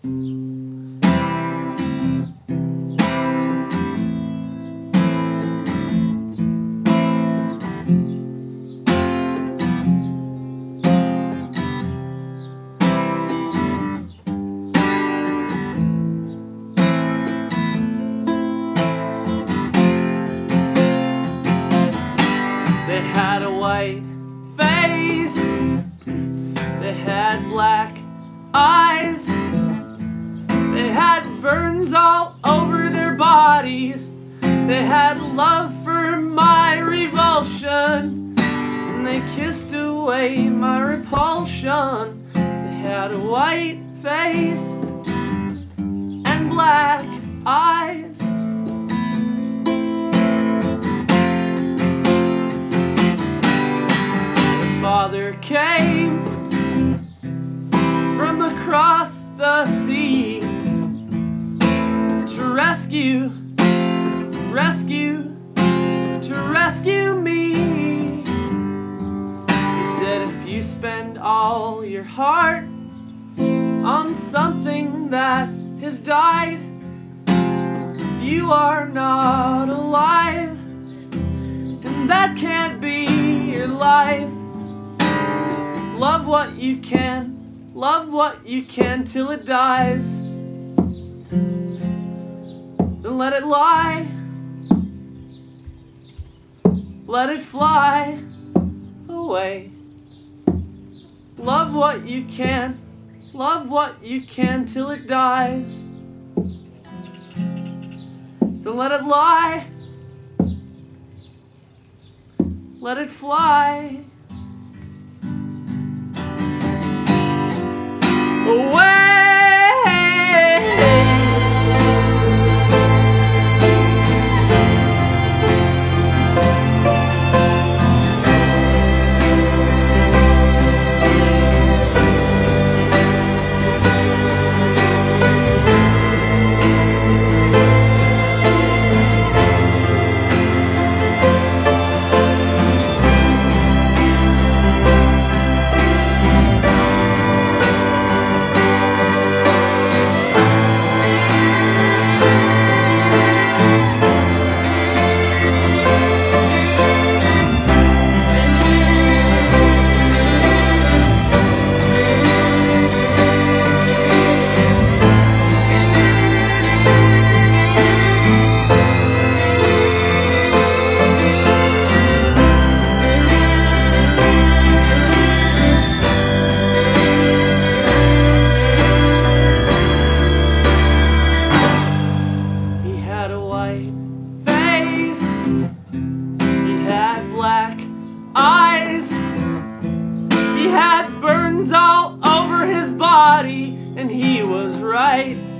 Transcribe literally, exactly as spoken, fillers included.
They had a white face, they had black eyes, they had burns all over their bodies, they had love for my revulsion, and they kissed away my repulsion. They had a white face and black eyes. Father came from across the sea to rescue, rescue, to rescue me. He said, if you spend all your heart on something that has died, you are not alive, and that can't be your life. Love what you can, love what you can till it dies. Then let it lie, let it fly away. Love what you can, love what you can till it dies. Then let it lie, let it fly away. Eyes. He had burns all over his body, and he was right.